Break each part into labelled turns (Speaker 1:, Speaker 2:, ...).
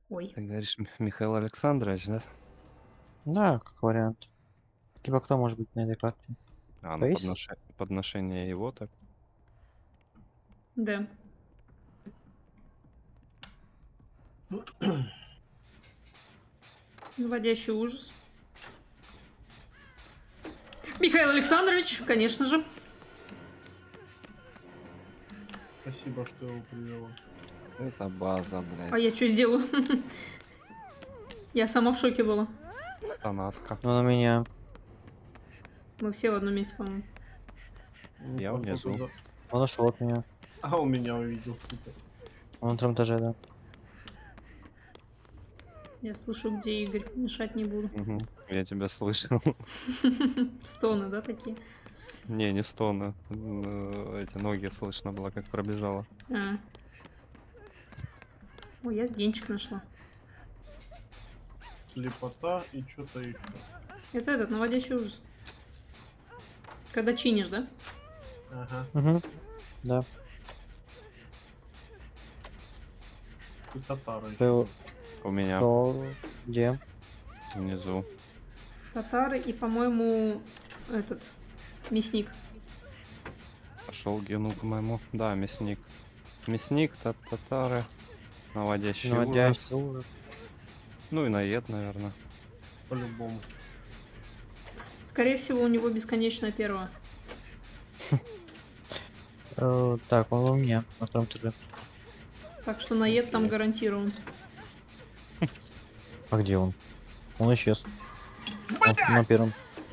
Speaker 1: Ой.
Speaker 2: Ты говоришь, Михаил Александрович, да?
Speaker 3: Да, как вариант. Типа кто может быть на этой карте?
Speaker 2: А, ну
Speaker 3: Фейс?
Speaker 2: подношение его так.
Speaker 1: Да. Наводящий ужас. Михаил Александрович, конечно же.
Speaker 4: Спасибо, что его привела.
Speaker 2: Это база,
Speaker 1: А
Speaker 2: блядь.
Speaker 1: я что сделаю? Я сама в шоке была.
Speaker 2: Фанатка.
Speaker 3: Ну, на меня.
Speaker 1: Мы все в одном месте, по-моему.
Speaker 4: Ну,
Speaker 2: Я
Speaker 4: походу,
Speaker 2: внизу.
Speaker 4: да.
Speaker 3: Он ушел от меня.
Speaker 4: А он меня увидел, сука.
Speaker 3: Он на втором этаже, да.
Speaker 1: Я слышу, где Игорь. Мешать не буду.
Speaker 2: Мгм. Я тебя слышал.
Speaker 1: Стоны, да, такие?
Speaker 2: Не стоны. Эти ноги слышно было, как пробежала.
Speaker 1: А. Ой, я генчик нашла.
Speaker 4: Слепота и что-то еще.
Speaker 1: Это этот, наводящий ужас. Когда чинишь, да?
Speaker 4: Ага.
Speaker 3: Угу. Да.
Speaker 4: И татары еще.
Speaker 3: Был.
Speaker 2: У меня
Speaker 3: Кто? Где?
Speaker 2: внизу.
Speaker 1: Татары и, по-моему, этот, мясник.
Speaker 2: Пошел Гену к моему. Да, мясник. Мясник, татары. Наводящий ужас.
Speaker 3: Наводящий ужас.
Speaker 2: Ну и наед, наверное.
Speaker 4: По-любому.
Speaker 1: Скорее всего, у него бесконечная первая.
Speaker 3: Так, он у меня на втором этаже.
Speaker 1: Так что наед там
Speaker 2: Окей.
Speaker 1: гарантирован.
Speaker 3: А где он? Он исчез. Он на первом.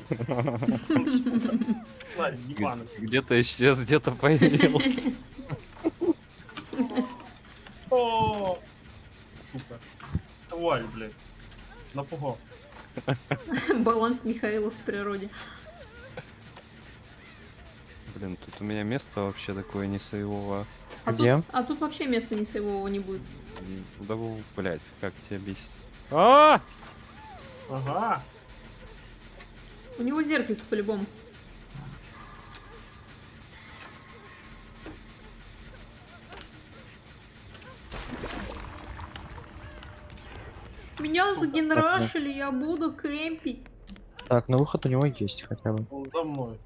Speaker 4: Ладно, ебаный.
Speaker 2: Где-то исчез, где-то появился.
Speaker 4: О, сука. Тварь, блядь. Напугал.
Speaker 1: Баланс Михаила в природе.
Speaker 2: Блин, тут у меня место вообще такое не сейвовое.
Speaker 3: Где?
Speaker 1: Тут вообще места не сейвового не будет.
Speaker 2: Да, блять, как тебе объяснить? А!
Speaker 4: Ага.
Speaker 1: У него зеркальце по-любому. Меня
Speaker 4: Сука.
Speaker 1: загенрашили, я буду кемпить.
Speaker 3: Так, ну выход у него есть хотя бы.
Speaker 4: Он за мной.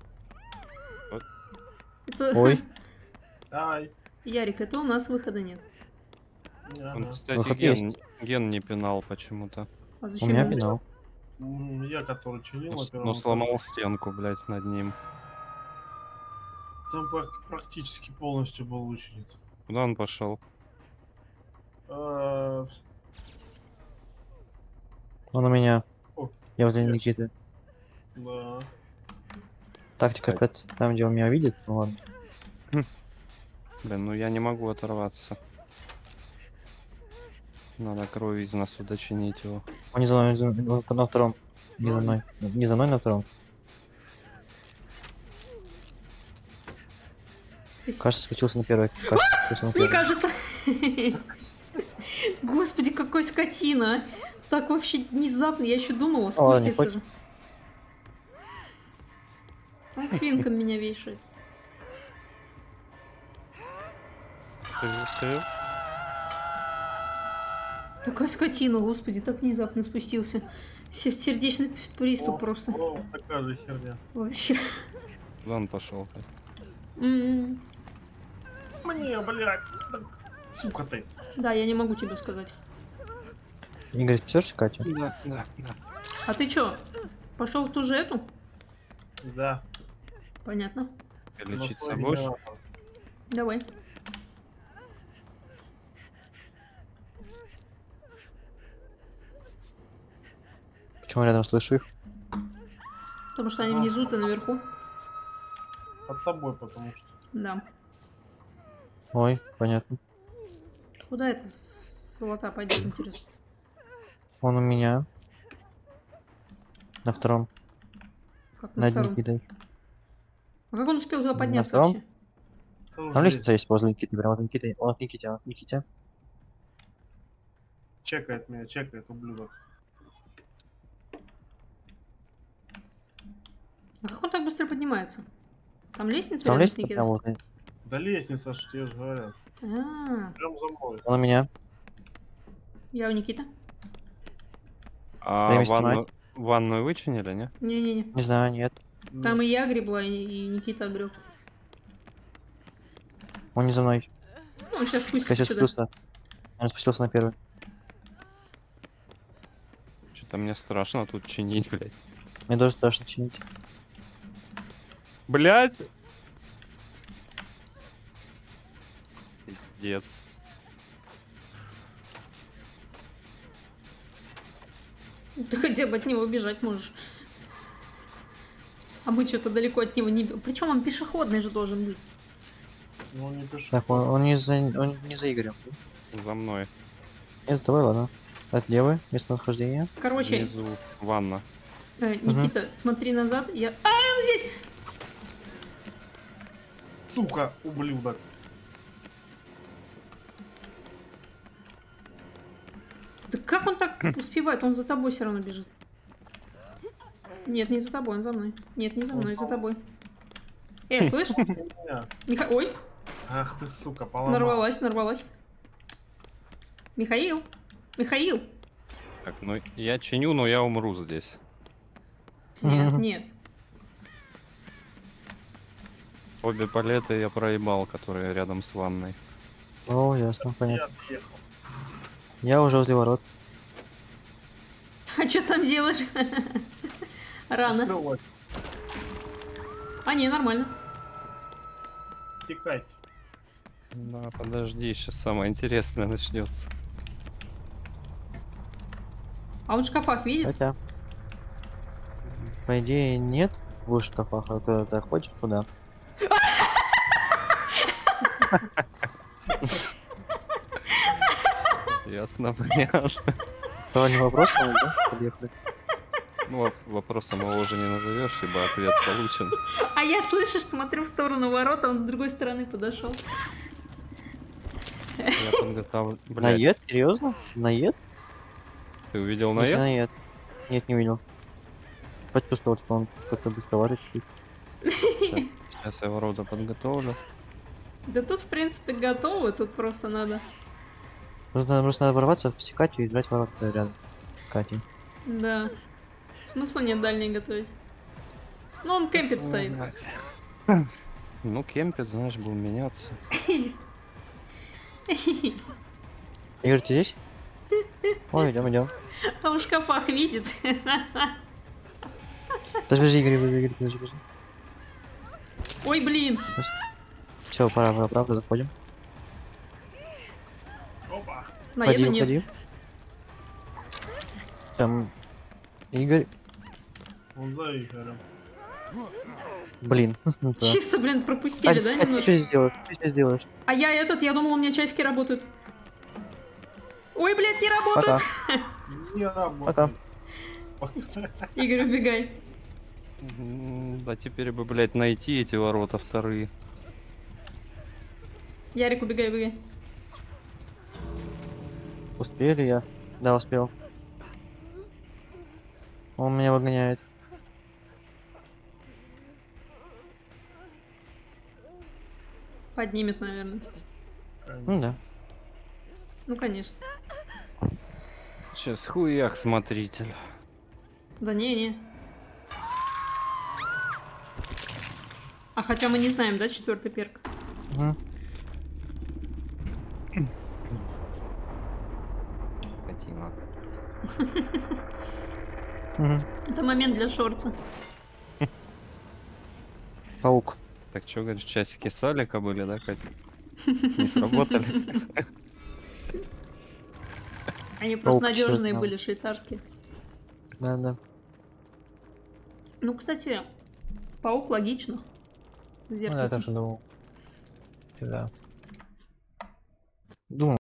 Speaker 1: Это...
Speaker 3: Ой.
Speaker 4: Ай.
Speaker 1: Ярик, это у нас выхода нет.
Speaker 2: Он,
Speaker 4: Ага.
Speaker 2: кстати,
Speaker 3: Выход
Speaker 2: ген не пинал почему-то.
Speaker 1: А
Speaker 3: У
Speaker 1: зачем
Speaker 3: меня
Speaker 1: ему?
Speaker 3: пинал.
Speaker 4: Я, который чинил на первом
Speaker 2: Но
Speaker 4: этаже,
Speaker 2: сломал стенку, блять, над ним.
Speaker 4: там практически полностью был вычинит.
Speaker 2: Куда он пошел?
Speaker 4: А,
Speaker 3: Он у меня.
Speaker 4: О,
Speaker 3: Я возле
Speaker 4: я-
Speaker 3: Никиты.
Speaker 4: Да.
Speaker 3: Тактика
Speaker 2: Так.
Speaker 3: опять там, где он меня видит. Ну ладно.
Speaker 2: Блин, ну я не могу оторваться. Надо кровь из нас удочинить его.
Speaker 3: Он не за мной, он на втором. Не за
Speaker 4: Ну,
Speaker 3: мной. Не за мной, на втором. Кажется, скатился на первый. Кажется, скатился на
Speaker 1: Мне
Speaker 3: первый.
Speaker 1: кажется. Господи, какой скотина. Так вообще внезапно. Я еще думала
Speaker 3: Ладно, не
Speaker 1: спуститься же. Он к свинкам меня вешает.
Speaker 2: Ты-
Speaker 1: Такая скотина, господи, так внезапно спустился. Сердечный приступ просто.
Speaker 4: О, такая же херня.
Speaker 1: Вообще.
Speaker 2: Куда он пошел?
Speaker 1: М.
Speaker 4: Мне, блядь. Да, сука ты.
Speaker 1: Да, я не могу тебе сказать.
Speaker 3: Игорь, спасешь Катю?
Speaker 2: Да, да, да.
Speaker 1: А ты чё? Пошел в ту же эту?
Speaker 4: Да.
Speaker 1: Понятно.
Speaker 2: Лечиться
Speaker 4: свой
Speaker 2: будешь?
Speaker 4: генератор.
Speaker 1: Давай.
Speaker 3: Почему рядом слышу их?
Speaker 1: Потому что они внизу, ты наверху.
Speaker 4: Под тобой, потому что.
Speaker 1: Да.
Speaker 3: Ой, понятно.
Speaker 1: Куда эта сволота пойдет, интересно?
Speaker 3: Он у меня. На втором.
Speaker 1: Как на
Speaker 3: Над
Speaker 1: втором?
Speaker 3: Никитой.
Speaker 1: А как он успел туда
Speaker 3: На
Speaker 1: подняться
Speaker 3: втором?
Speaker 1: вообще?
Speaker 4: Тоже
Speaker 3: Там лестница есть возле Никиты, прямо возле Никиты. Он от Никите, он от Никите.
Speaker 4: чекает меня, чекает, ублюдок.
Speaker 1: А как он так быстро поднимается? Там лестница
Speaker 3: Там
Speaker 1: рядом с
Speaker 3: лестница
Speaker 1: Никитой?
Speaker 3: прямо возле.
Speaker 4: Да лестница, что тебе же говорят.
Speaker 1: А,
Speaker 4: Прям за мной.
Speaker 3: Он у меня.
Speaker 1: Я у Никита.
Speaker 2: А
Speaker 3: Дай мне
Speaker 2: ванную вычинили, не?
Speaker 1: Не-не-не.
Speaker 3: Не знаю, нет.
Speaker 1: Там и я гребла, и Никита греб.
Speaker 3: Он не за мной.
Speaker 1: Он сейчас
Speaker 3: Я
Speaker 1: спустится
Speaker 3: сейчас
Speaker 1: сюда.
Speaker 3: спустился. Он спустился на первый.
Speaker 2: Что-то мне страшно тут чинить, блядь.
Speaker 3: Мне тоже страшно чинить.
Speaker 2: Блядь! Пиздец.
Speaker 1: Ты хотя бы от него убежать можешь. А мы что-то далеко от него не... Причем он пешеходный же должен быть.
Speaker 4: Ну, он не пишет.
Speaker 3: Так, он не за Игорем.
Speaker 2: За мной.
Speaker 3: Нет, давай, ладно. От левой, местонахождение.
Speaker 1: Короче,
Speaker 2: Внизу ванна.
Speaker 1: Никита, смотри назад. Я... А, он здесь!
Speaker 4: Сука, ублюдок.
Speaker 1: Да как он так успевает? Он за тобой все равно бежит. Нет, не за тобой, он за мной. Нет, не за мной, за тобой. Слышь?
Speaker 4: Меня.
Speaker 1: Ой,
Speaker 4: Ах ты, сука, поломал.
Speaker 1: нарвалась. Михаил!
Speaker 2: Так, ну я чиню, но я умру здесь.
Speaker 1: Нет.
Speaker 2: Обе палеты я проебал, которые рядом с ванной.
Speaker 3: О, ясно,
Speaker 4: Я
Speaker 3: понятно.
Speaker 4: отъехал.
Speaker 3: Я уже возле ворот.
Speaker 1: А что там делаешь? Рано.
Speaker 4: Открывай.
Speaker 1: А, не, нормально.
Speaker 4: Текайте.
Speaker 2: Да, подожди, сейчас самое интересное начнется.
Speaker 1: А он в шкафах видит?
Speaker 3: Хотя. По идее, нет в шкафах, а ты заходишь туда.
Speaker 2: Ясно, понятно.
Speaker 3: То не вопрос, да? Подъехали.
Speaker 2: Ну, вопросом его уже не назовешь, ибо ответ получен.
Speaker 1: А я, слышишь, смотрю в сторону ворот, а он с другой стороны подошел.
Speaker 2: Я подготовлю. Блядь,
Speaker 3: Наед? Серьезно? Наед?
Speaker 2: ты увидел
Speaker 3: Нет,
Speaker 2: наед?
Speaker 3: наед. Нет, не видел. Почувствовал, что он как-то быстро чуть.
Speaker 2: Сейчас я ворота подготовлю.
Speaker 1: Да тут, в принципе, готовы, тут просто надо...
Speaker 3: Просто надо ворваться в Катю и играть ворота рядом. Катей.
Speaker 1: Да. Смысла нет дальний готовить. Ну, он кемпит стоит.
Speaker 2: Ну, кемпит, знаешь, будем меняться.
Speaker 3: Игорь, ты здесь? Ой, идем.
Speaker 1: А он в шкафах видит.
Speaker 3: Подожди, Игорь, подожди.
Speaker 1: Ой, блин.
Speaker 3: Все, пора, правда, заходим.
Speaker 4: Опа.
Speaker 1: Наеда нет.
Speaker 3: Уходи. Там... Игорь...
Speaker 4: Он за Игорем.
Speaker 3: Блин. Да.
Speaker 1: Чисто, блин, пропустили, да,
Speaker 3: Ты
Speaker 1: немножко?
Speaker 3: что сделаешь?
Speaker 1: А я думал, у меня часики работают. Ой, блядь, не работают.
Speaker 3: Пока.
Speaker 4: Не работает.
Speaker 1: Игорь, убегай.
Speaker 2: Да теперь бы, блядь, найти эти ворота вторые.
Speaker 1: Ярик, убегай.
Speaker 3: Успели я? Да, успел. Он меня выгоняет.
Speaker 1: Поднимет, наверное.
Speaker 3: Ну да.
Speaker 1: Ну, конечно.
Speaker 2: Сейчас хуяк смотритель.
Speaker 1: Да не. А хотя мы не знаем, да, 4-й перк?
Speaker 3: Угу.
Speaker 2: Скотина.
Speaker 3: Угу.
Speaker 1: Это момент для шорца.
Speaker 3: Паук.
Speaker 2: Так что, говоришь, часики Салика были, да, Катя? Не сработали?
Speaker 1: Они просто
Speaker 3: Паук всё
Speaker 1: надежные
Speaker 3: знал.
Speaker 1: были, швейцарские.
Speaker 3: Да.
Speaker 1: Ну, кстати, паук логично. В
Speaker 3: Ну, я
Speaker 1: зеркальце.
Speaker 3: тоже думал. Да. Думал.